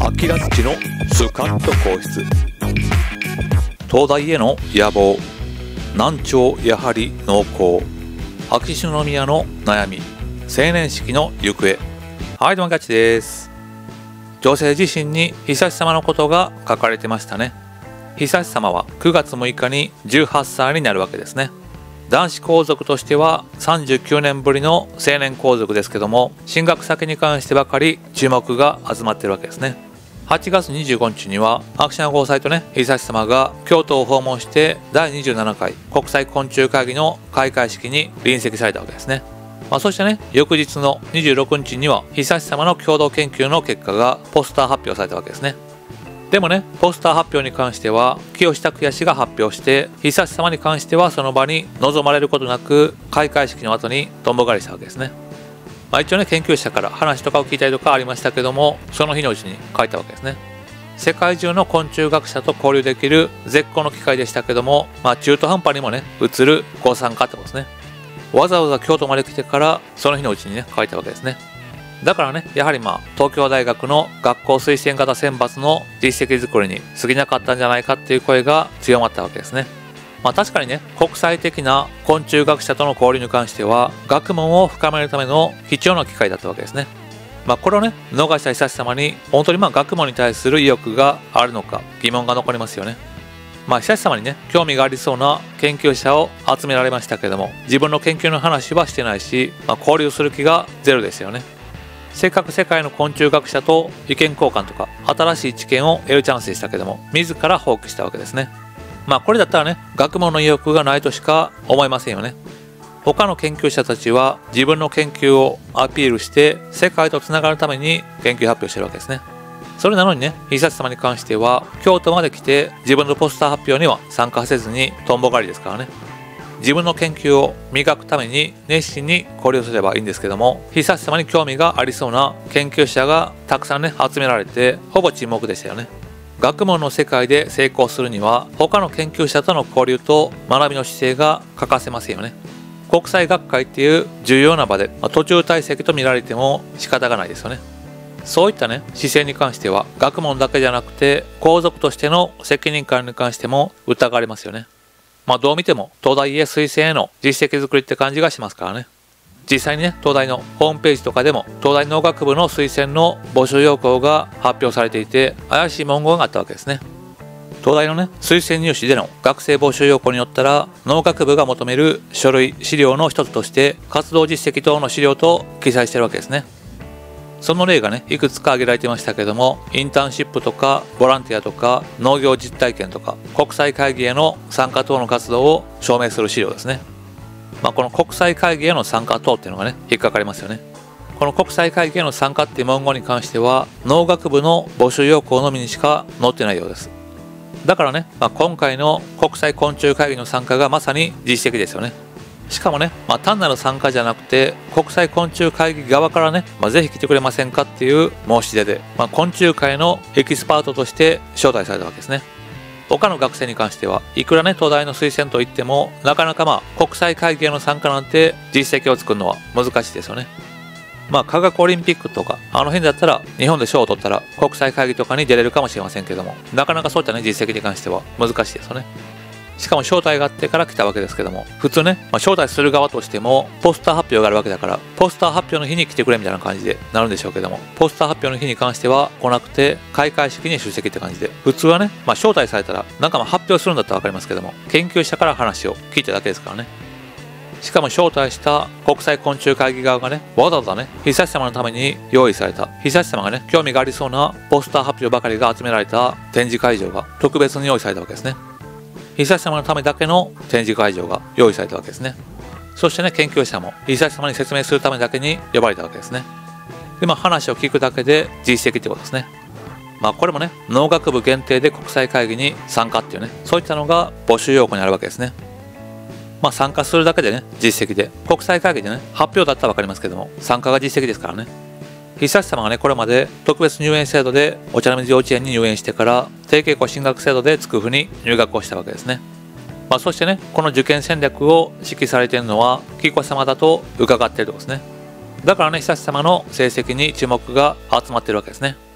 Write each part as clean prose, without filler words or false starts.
アキラッチのスカッと皇室。東大への野望。難聴やはり濃厚。秋篠宮の悩み。成年式の行方。はい、どうもガチです。女性自身に悠仁さまのことが書かれてましたね。悠仁さまは9月6日に18歳になるわけですね。男子皇族としては39年ぶりの成年皇族ですけども、進学先に関してばかり注目が集まってるわけですね。8月25日には秋篠ご夫妻とね、悠仁さまが京都を訪問して第27回国際昆虫会議の開会式に臨席されたわけですね。そしてね、翌日の26日には悠仁さまの共同研究の結果がポスター発表されたわけですね。でもね、ポスター発表に関しては清志拓也氏が発表して、悠仁さまに関してはその場に臨まれることなく開会式の後にとんぼ返りしたわけですね。一応ね、研究者から話とかを聞いたりとかありましたけども、その日のうちに書いたわけですね。世界中の昆虫学者と交流できる絶好の機会でしたけども、中途半端にもね映るご参加ってことですね。わざわざ京都まで来てからその日のうちにね書いたわけですね。だからね、やはり東京大学の学校推薦型選抜の実績作りに過ぎなかったんじゃないかっていう声が強まったわけですね。確かにね、国際的な昆虫学者との交流に関しては学問を深めるための貴重な機会だったわけですね。これをね逃した悠仁さまに本当に学問に対する意欲があるのか疑問が残りますよね。悠仁さまにね興味がありそうな研究者を集められましたけども、自分の研究の話はしてないし、交流する気がゼロですよね。せっかく世界の昆虫学者と意見交換とか新しい知見を得るチャンスでしたけども、自ら放棄したわけですね。これだったらね、学問の意欲がないとしか思えませんよね。他の研究者たちは自分の研究をアピールして世界とつながるために研究発表してるわけですね。それなのにね、悠仁さまに関しては京都まで来て自分のポスター発表には参加せずにとんぼ狩りですからね。自分の研究を磨くために熱心に交流すればいいんですけども、悠仁さまに興味がありそうな研究者がたくさんね集められてほぼ沈黙でしたよね。学問の世界で成功するには他の研究者との交流と学びの姿勢が欠かせませんよね。国際学会っていう重要な場で途中退席と見られても仕方がないですよね。そういったね姿勢に関しては学問だけじゃなくて皇族としての責任感に関しても疑われますよね。どう見ても東大へ推薦への実績作りって感じがしますからね。実際にね、東大のホームページとかでも東大農学部の推薦の募集要項が発表されていて、怪しい文言があったわけですね。東大のね推薦入試での学生募集要項によったら、農学部が求める書類資料の一つとして活動実績等の資料と記載してるわけですね。その例がねいくつか挙げられてましたけども、インターンシップとかボランティアとか農業実体験とか国際会議への参加等の活動を証明する資料ですね。この国際会議への参加等っていうのがね引っかかりますよね。この国際会議への参加っていう文言に関しては農学部の募集要項のみにしか載ってないようです。だからね、今回の国際昆虫会議の参加がまさに実績ですよね。しかもね、単なる参加じゃなくて国際昆虫会議側からね、ぜひ来てくれませんかっていう申し出で、昆虫界のエキスパートとして招待されたわけですね。他の学生に関してはいくらね東大の推薦といってもなかなか国際会議への参加なんて実績を作るのは難しいですよね。科学オリンピックとかあの辺だったら日本で賞を取ったら国際会議とかに出れるかもしれませんけども、なかなかそういったね実績に関しては難しいですよね。しかも招待があってから来たわけですけども、普通ね、招待する側としてもポスター発表があるわけだから、ポスター発表の日に来てくれみたいな感じでなるんでしょうけども、ポスター発表の日に関しては来なくて開会式に出席って感じで、普通はね、招待されたら発表するんだったら分かりますけども、研究者から話を聞いただけですからね。しかも招待した国際昆虫会議側がね、わざわざね悠仁さまのために用意された、悠仁さまがね興味がありそうなポスター発表ばかりが集められた展示会場が特別に用意されたわけですね。悠仁さまのためだけの展示会場が用意されたわけですね。そしてね、研究者も悠仁さまに説明するためだけに呼ばれたわけですね。で話を聞くだけで実績ってことですね。これもね農学部限定で国際会議に参加っていうね、そういったのが募集要項にあるわけですね。参加するだけでね実績で、国際会議でね発表だったら分かりますけども参加が実績ですからね。悠仁さまがねこれまで特別入園制度でお茶の水幼稚園に入園してから提携校進学制度で筑附に入学をしたわけですね。そしてねこの受験戦略を指揮されているのは紀子さまだと伺っているところですね。だからね悠仁さまの成績に注目が集まっているわけですね。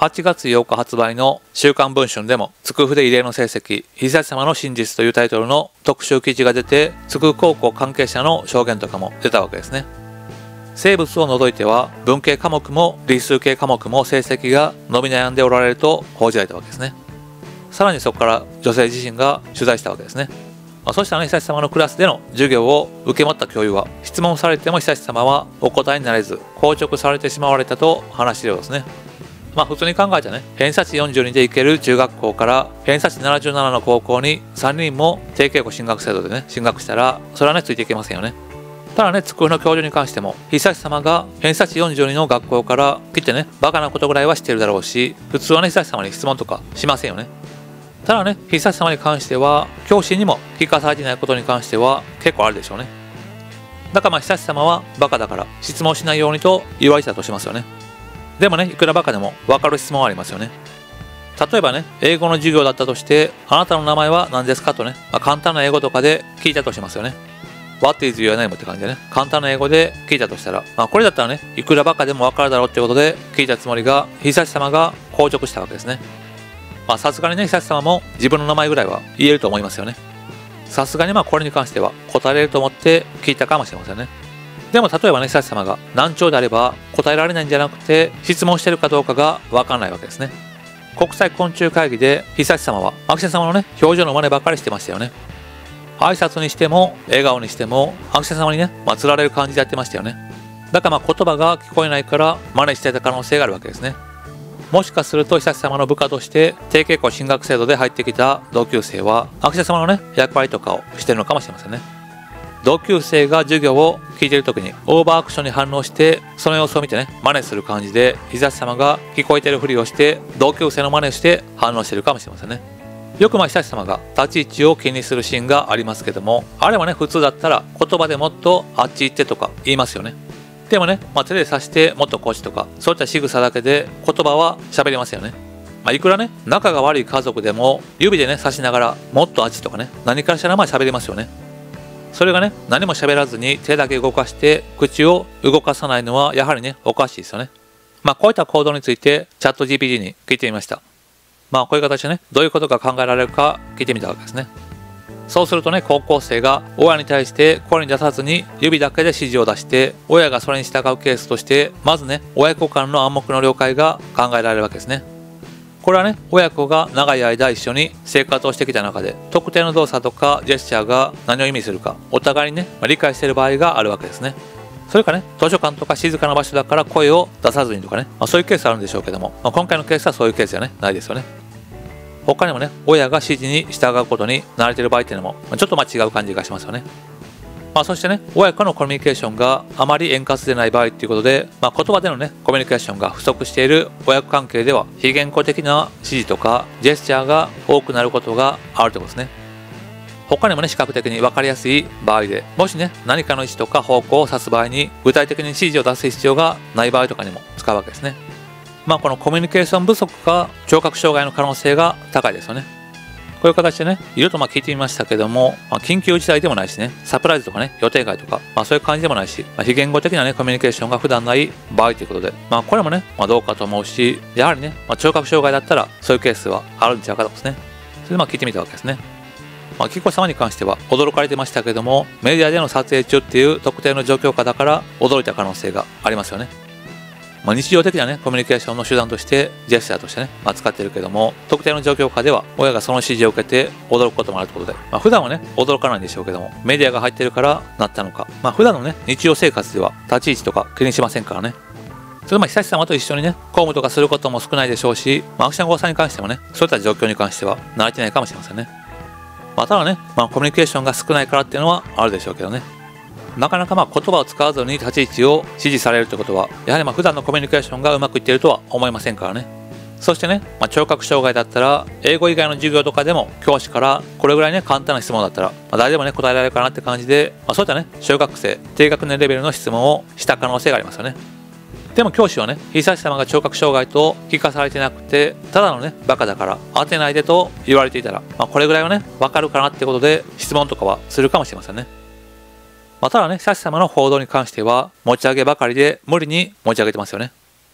8月8日発売の週刊文春でも、つくふで異例の成績、久志様の真実というタイトルの特集記事が出て、つく高校関係者の証言とかも出たわけですね。生物を除いては、文系科目も理数系科目も成績が伸び悩んでおられると報じられたわけですね。さらにそこから女性自身が取材したわけですね。そしたらね、久志様のクラスでの授業を受け持った教諭は、質問されても久志様はお答えになれず、硬直されてしまわれたと話しているようですね。普通に考えたらね、偏差値42で行ける中学校から偏差値77の高校に3人も定型校進学制度でね、進学したら、それはね、ついていけませんよね。ただね、つくふの教授に関しても、久志様が偏差値42の学校から来てね、バカなことぐらいは知ってるだろうし、普通はね、久志様に質問とかしませんよね。ただね、久志様に関しては、教師にも聞かされていないことに関しては結構あるでしょうね。だから久志様はバカだから質問しないようにと言われてたとしますよね。でもね、いくらバカでも分かる質問はありますよね。例えばね、英語の授業だったとして、あなたの名前は何ですかとね、簡単な英語とかで聞いたとしますよね。What is your name? って感じでね、簡単な英語で聞いたとしたら、これだったらね、いくらバカでも分かるだろうってことで聞いたつもりが、久志様が硬直したわけですね。さすがにね、久志様も自分の名前ぐらいは言えると思いますよね。さすがにこれに関しては答えれると思って聞いたかもしれませんね。でも例えばね、久志様が難聴であれば答えられないんじゃなくて質問してるかどうかが分からないわけですね。国際昆虫会議で久志様は秋瀬様のね、表情の真似ばっかりしてましたよね。挨拶にしても笑顔にしても秋瀬様にね、釣られる感じでやってましたよね。だから言葉が聞こえないから真似していた可能性があるわけですね。もしかすると久志様の部下として定型校進学制度で入ってきた同級生は秋瀬様のね、役割とかをしてるのかもしれませんね。同級生が授業を聞いている時にオーバーアクションに反応してその様子を見てね、真似する感じで久志様が聞こえているふりをして同級生の真似をして反応しているかもしれませんね。よく久志様が立ち位置を気にするシーンがありますけども、あれはね、普通だったら言葉でもっとあっち行ってとか言いますよね。でもね、手で指してもっとこっちとかそういった仕草だけで言葉は喋れますよね。いくらね、仲が悪い家族でも指でね、指しながらもっとあっちとかね、何からしたら喋れますよね。それがね、何も喋らずに手だけ動かして口を動かさないのはやはりね、おかしいですよね。こういった行動についてチャット GPT に聞いてみました。こういう形でね、どういうことが考えられるか聞いてみたわけですね。そうするとね、高校生が親に対して声に出さずに指だけで指示を出して親がそれに従うケースとして、まずね、親子間の暗黙の了解が考えられるわけですね。これはね、親子が長い間一緒に生活をしてきた中で特定の動作とかジェスチャーが何を意味するかお互いにね、理解している場合があるわけですね。それかね、図書館とか静かな場所だから声を出さずにとかね、そういうケースあるんでしょうけども、今回のケースはそういうケースじゃね、ないですよね。他にもね、親が指示に従うことに慣れている場合っていうのもちょっと違う感じがしますよね。そしてね、親子のコミュニケーションがあまり円滑でない場合っていうことで、言葉でのね、コミュニケーションが不足している親子関係では非言語的な指示とかジェスチャーが多くなることがあるということですね。他にもね、視覚的に分かりやすい場合で、もしね、何かの位置とか方向を指す場合に具体的に指示を出す必要がない場合とかにも使うわけですね。このコミュニケーション不足か聴覚障害の可能性が高いですよね。こういう形でね、いろいろと聞いてみましたけども、緊急事態でもないしね、サプライズとかね、予定外とか、そういう感じでもないし、非言語的なね、コミュニケーションが普段ない場合ということで、これもね、どうかと思うし、やはりね、聴覚障害だったら、そういうケースはあるんちゃうかとですね。それで聞いてみたわけですね。紀子様に関しては驚かれてましたけども、メディアでの撮影中っていう特定の状況下だから驚いた可能性がありますよね。日常的なね、コミュニケーションの手段としてジェスチャーとしてね、使ってるけども、特定の状況下では親がその指示を受けて驚くこともあるということで、普段はね、驚かないんでしょうけども、メディアが入ってるからなったのか、普段のね、日常生活では立ち位置とか気にしませんからね。それ久志様と一緒にね、公務とかすることも少ないでしょうし、秋山郷さんに関してもね、そういった状況に関しては慣れてないかもしれませんね。ただね、コミュニケーションが少ないからっていうのはあるでしょうけどね。なかなか言葉を使わずに立ち位置を指示されるということは、やはり普段のコミュニケーションがうまくいっているとは思いませんからね。そしてね、聴覚障害だったら英語以外の授業とかでも教師からこれぐらいね、簡単な質問だったら、誰でもね、答えられるかなって感じで、そういったね、小学生低学年レベルの質問をした可能性がありますよね。でも教師はね、久志様が聴覚障害と聞かされてなくて、ただのね、バカだから当てないでと言われていたら、これぐらいはね、わかるかなってことで質問とかはするかもしれませんね。ただね、久志様の報道に関しては持ち上げばかりで無理に持ち上げてますよね。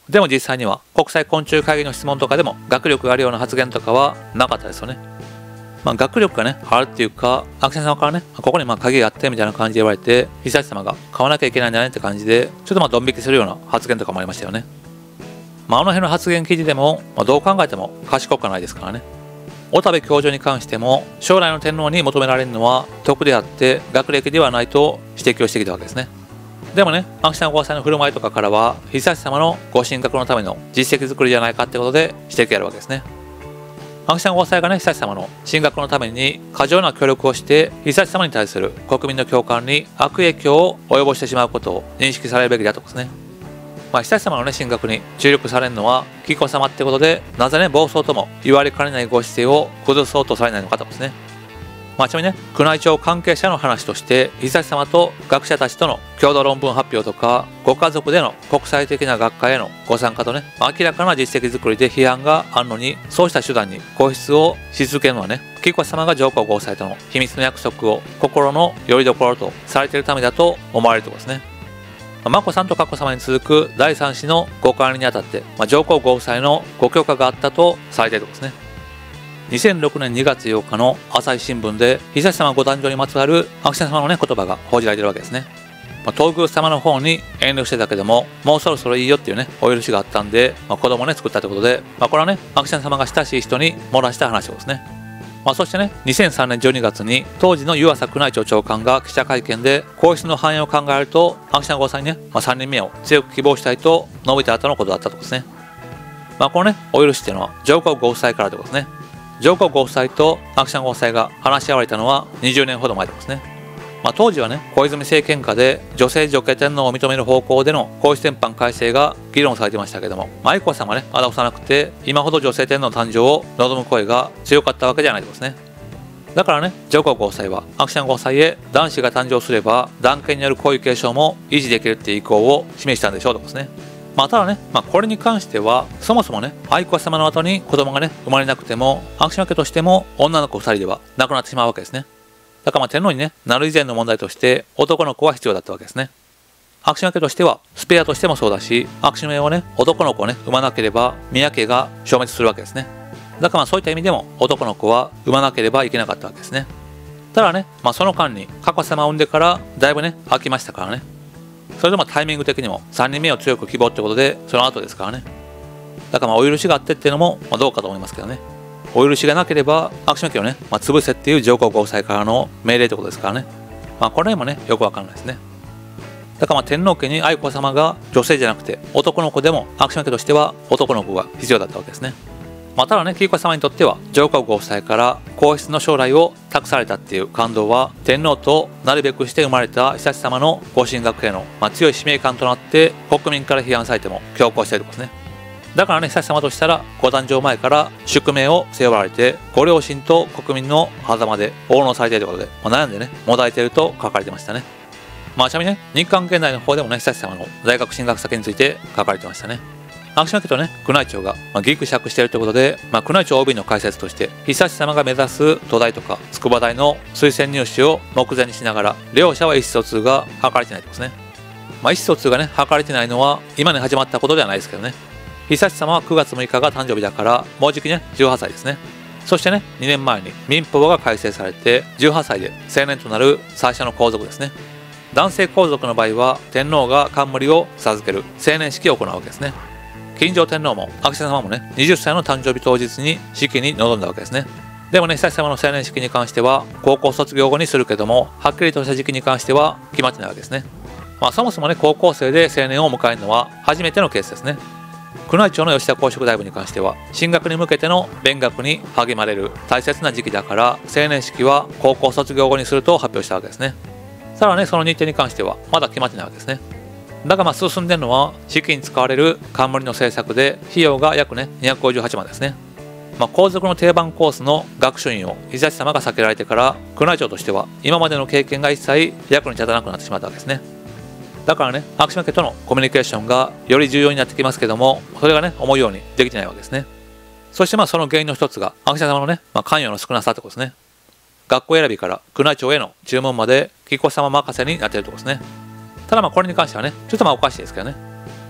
でも実際には国際昆虫会議の質問とかでも学力があるような発言とかはなかったですよね。学力がねあるっていうか、アクション様からねここに鍵があってみたいな感じで言われて、久志様が買わなきゃいけないんじゃないって感じでちょっとドン引きするような発言とかもありましたよね。あの辺の発言記事でも、どう考えても賢くはないですからね。小田部教授に関しても将来の天皇に求められるのは徳であって学歴ではないと指摘をしてきたわけですね。でもね、秋篠皇祭の振る舞いとかからは久志様のご神学のための実績作りじゃないかってことで指摘があるわけですね。秋篠皇祭がね、久志様の神学のために過剰な協力をして久志様に対する国民の共感に悪影響を及ぼしてしまうことを認識されるべきだとですね。久志様のね神学に注力されるのは紀子様ってことで、なぜね暴走とも言われかねないご姿勢を崩そうとされないのかとですね。ちなみにね、宮内庁関係者の話として久志様と学者たちとの共同論文発表とか、ご家族での国際的な学会へのご参加とね、明らかな実績作りで批判があるのに、そうした手段に固執をし続けるのはね、紀子様が上皇ご夫妻との秘密の約束を心の拠り所とされているためだと思われるところですね。眞子さんと佳子さまに続く第3子のご管理にあたって、上皇ご夫妻のご許可があったとされているところですね。2006年2月8日の朝日新聞で久志様ご誕生にまつわる秋篠様のね言葉が報じられているわけですね。東宮様の方に遠慮してたけども、もうそろそろいいよっていうねお許しがあったんで、子供をね作ったということで、これはね秋篠様が親しい人に漏らした話ですね。そしてね、2003年12月に当時の湯浅宮内庁長官が記者会見で、皇室の繁栄を考えると秋篠皇さんにね、3人目を強く希望したいと述べた後のことだったとですね。このねお許しっていうのは上皇ご夫妻からということですね。上皇ご夫妻と秋篠ご夫妻が話し合われたのは20年ほど前ですね。当時はね、小泉政権下で女性女系天皇を認める方向での皇室典範改正が議論されていましたけども、愛子さまはねまだ幼くて、今ほど女性天皇の誕生を望む声が強かったわけじゃないですね。だからね、上皇ご夫妻は秋篠ご夫妻へ男子が誕生すれば男系による皇位継承も維持できるっていう意向を示したんでしょうとですね。ただね、これに関してはそもそもね、愛子様の後に子供がね生まれなくても、秋篠家としても女の子2人ではなくなってしまうわけですね。だから天皇にねなる以前の問題として男の子は必要だったわけですね。秋篠家としてはスペアとしてもそうだし、秋篠家をね男の子をね産まなければ宮家が消滅するわけですね。だからそういった意味でも男の子は産まなければいけなかったわけですね。ただね、その間に佳子さまを産んでからだいぶね空きましたからね。それでもタイミング的にも3人目を強く希望ってことで、その後ですからね。だからお許しがあってっていうのもどうかと思いますけどね。お許しがなければ秋篠家をね、潰せっていう上皇ご夫妻からの命令ってことですからね。これもねよくわかんないですね。だから天皇家に愛子さまが女性じゃなくて男の子でも、秋篠家としては男の子が必要だったわけですね。ただね、紀子さまにとっては上皇ご夫妻から皇室の将来を託されたっていう感動は、天皇となるべくして生まれた久志様のご神学への、強い使命感となって国民から批判されても強行しているとですね。だからね、久志様としたらご誕生前から宿命を背負われて、ご両親と国民の狭間で応納されているということで、悩んでねもだえていると書かれてましたね。ちなみにね、日韓現代の方でもね、久志様の大学進学先について書かれてましたね。秋篠家とね、宮内庁がギクシャクしているということで、宮内庁 OB の解説として、久志様が目指す東大とか筑波大の推薦入試を目前にしながら、両者は意思疎通が図られてないですね。意思疎通がね、図られてないのは今に始まったことではないですけどね。久志様は9月6日が誕生日だから、もうじきね、18歳ですね。そしてね、2年前に民法が改正されて、18歳で成年となる最初の皇族ですね。男性皇族の場合は、天皇が冠を授ける成年式を行うわけですね。金城天皇も秋篠様もね、20歳の誕生日当日に式に臨んだわけですね。でもね、久志様の成年式に関しては高校卒業後にするけども、はっきりとした時期に関しては決まってないわけですね。そもそもね、高校生で成年を迎えるのは初めてのケースですね。宮内庁の吉田公職大夫に関しては、進学に向けての勉学に励まれる大切な時期だから、成年式は高校卒業後にすると発表したわけですね。さらにその日程に関してはまだ決まってないわけですね。だから進んでるのは、式に使われる冠の制作で、費用が約ね258万ですね。皇族の定番コースの学習院を久志様が避けられてから、宮内庁としては今までの経験が一切役に立たなくなってしまったわけですね。だからね、秋篠家とのコミュニケーションがより重要になってきますけども、それがね思うようにできてないわけですね。そしてその原因の一つが秋篠様のね、関与の少なさってことですね。学校選びから宮内庁への注文まで紀子様任せになっているところですね。ただこれに関してはね、ちょっとおかしいですけどね。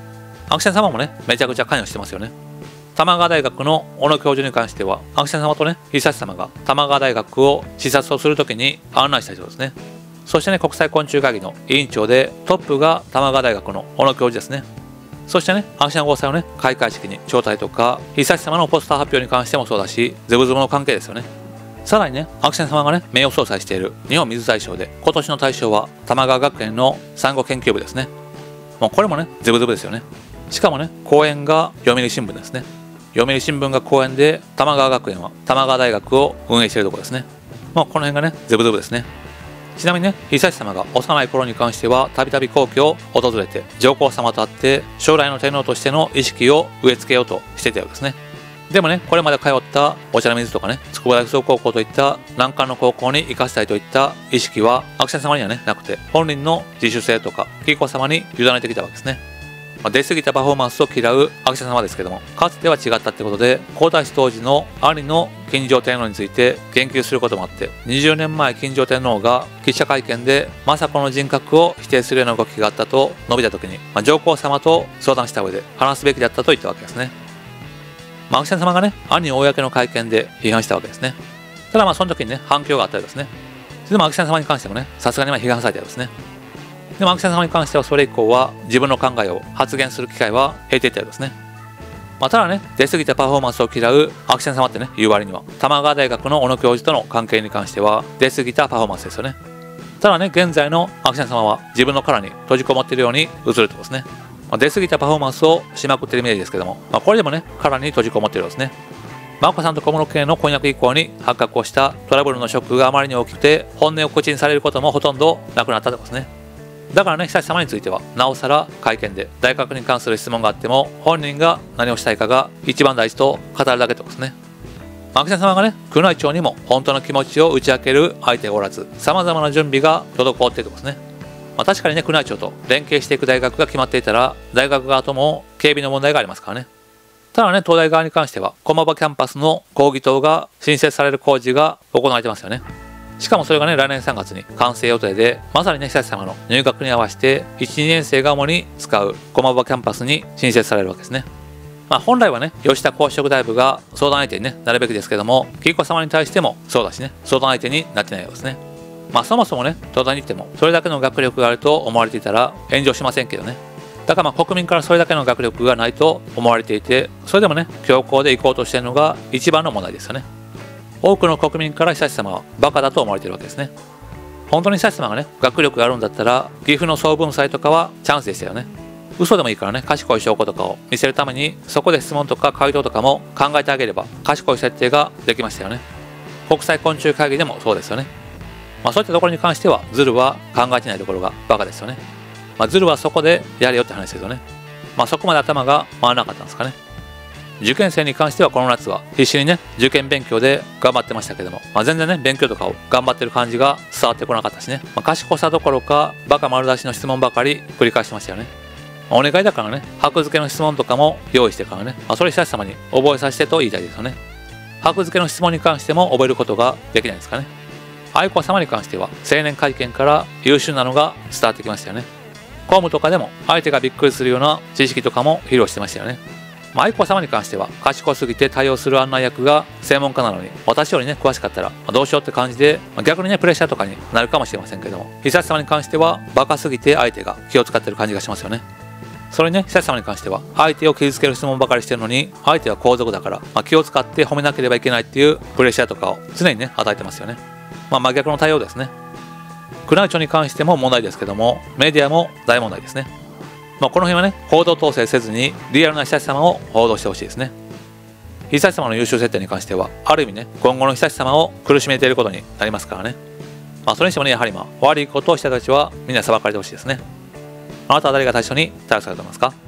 秋先様もね、めちゃくちゃ関与してますよね。玉川大学の小野教授に関しては、秋先様とね、久志様が玉川大学を視察をするときに案内した人ですね。そしてね、国際昆虫会議の委員長で、トップが玉川大学の小野教授ですね。そしてね、秋先豪祭をね、開会式に招待とか、久志様のポスター発表に関してもそうだし、ズブズブの関係ですよね。さらにね、秋先様がね、名誉総裁している日本水大賞で、今年の大賞は玉川学園のサンゴ研究部ですね。もうこれもね、ズブズブですよね。しかもね、講演が読売新聞ですね。読売新聞が講演で、玉川学園は玉川大学を運営しているところですね。この辺がね、ズブズブですね。ちなみにね、久志様が幼い頃に関しては、たびたび皇居を訪れて、上皇様と会って、将来の天皇としての意識を植え付けようとしていたようですね。でもね、これまで通ったお茶の水とかね、筑波大附属高校といった難関の高校に行かせたいといった意識は、秋先様にはね、なくて、本人の自主性とか、紀子様に委ねてきたわけですね。出過ぎたパフォーマンスを嫌う秋先様ですけども、かつては違ったってことで、皇太子当時の兄の金城天皇について言及することもあって、20年前金城天皇が記者会見で政子の人格を否定するような動きがあったと述べた時に、上皇様と相談した上で話すべきだったと言ったわけですね。秋先様がね、兄を公の会見で批判したわけですね。ただその時にね、反響があったようですね。でも秋先様に関してもね、さすがに批判されたようですね。でも秋先様に関してはそれ以降は自分の考えを発言する機会は減っていったようですね。ただね、出過ぎたパフォーマンスを嫌う秋先様ってね、言う割には、玉川大学の小野教授との関係に関しては出過ぎたパフォーマンスですよね。ただね、現在の秋先様は自分の殻に閉じこもっているように映るってことですね。出過ぎたパフォーマンスをしまくっているイメージですけども、これでもね、殻に閉じこもっているようですね。眞子さんと小室圭の婚約以降に発覚をしたトラブルのショックがあまりに大きくて、本音を口にされることもほとんどなくなったってことですね。だからね、久志様についてはなおさら会見で大学に関する質問があっても、本人が何をしたいかが一番大事と語るだけってことですね。秋先様がね、宮内庁にも本当の気持ちを打ち明ける相手がおらず、さまざまな準備が滞っているところですね。確かにね、宮内庁と連携していく大学が決まっていたら、大学側とも警備の問題がありますからね。ただね、東大側に関しては駒場キャンパスの講義棟が新設される工事が行われてますよね。しかもそれがね、来年3月に完成予定で、まさにね、久志様の入学に合わせて 1,2 年生が主に使う駒場キャンパスに新設されるわけですね。本来はね、吉田皇嗣大夫が相談相手に、なるべきですけども、紀子様に対してもそうだしね、相談相手になってないようですね。そもそもね、東大に行ってもそれだけの学力があると思われていたら炎上しませんけどね。だから国民からそれだけの学力がないと思われていて、それでもね、強行で行こうとしているのが一番の問題ですよね。多くの国民から久志様はバカだと思われているわけですね。本当に久志様がね、学力があるんだったら、岐阜の総文祭とかはチャンスでしたよね。嘘でもいいからね、賢い証拠とかを見せるために、そこで質問とか回答とかも考えてあげれば、賢い設定ができましたよね。国際昆虫会議でもそうですよね。そういったところに関しては、ズルは考えてないところがバカですよね。ズルはそこでやれよって話ですよね。そこまで頭が回らなかったんですかね。受験生に関してはこの夏は必死にね、受験勉強で頑張ってましたけども、全然ね、勉強とかを頑張ってる感じが伝わってこなかったしね、賢さどころかバカ丸出しの質問ばかり繰り返してましたよね。お願いだからね、箔付けの質問とかも用意してからね、それ久志様に覚えさせてと言いたいですよね。箔付けの質問に関しても覚えることができないですかね。愛子様に関しては青年会見から優秀なのが伝わってきましたよね。公務とかでも相手がびっくりするような知識とかも披露してましたよね。愛子様に関しては賢すぎて対応する案内役が専門家なのに、私よりね詳しかったらどうしようって感じで、逆にねプレッシャーとかになるかもしれませんけども、久志様に関してはバカすぎて相手が気を使ってる感じがしますよね。それにね、久志様に関しては相手を傷つける質問ばかりしてるのに、相手は皇族だから、気を使って褒めなければいけないっていうプレッシャーとかを常にね与えてますよね。真逆の対応ですね。宮内庁に関しても問題ですけども、メディアも大問題ですね。この辺はね、報道統制せずにリアルな久志様を報道してほしいですね。久志様の優秀設定に関しては、ある意味ね、今後の久志様を苦しめていることになりますからね。それにしてもね、やはり悪いことをした人たちはみんな裁かれてほしいですね。あなたは誰が対象に逮捕されていますか？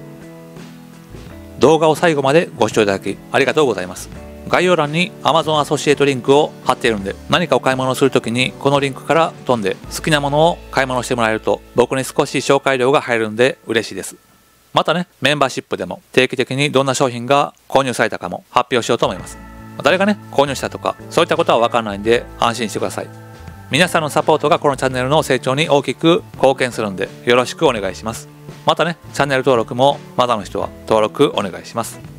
動画を最後までご視聴いただきありがとうございます。概要欄に Amazon アソシエイトリンクを貼っているんで、何かお買い物をするときにこのリンクから飛んで好きなものを買い物してもらえると、僕に少し紹介料が入るんで嬉しいです。またね、メンバーシップでも定期的にどんな商品が購入されたかも発表しようと思います。誰がね、購入したとかそういったことは分からないんで安心してください。 皆さんのサポートがこのチャンネルの成長に大きく貢献するんでよろしくお願いします。またね、チャンネル登録もまだの人は登録お願いします。